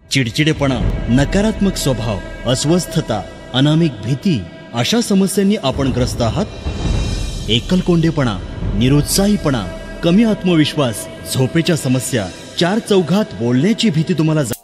चिडचिडेपणा, नकारात्मक स्वभाव, अस्वस्थता, अनामिक भीती अशा समस्यांनी आपण ग्रस्त आहात? एकलकोंडेपणा, निरुत्साहीपणा, कमी आत्मविश्वास, झोपेच्या समस्या, चार चौघात बोलण्याची भीती तुम्हाला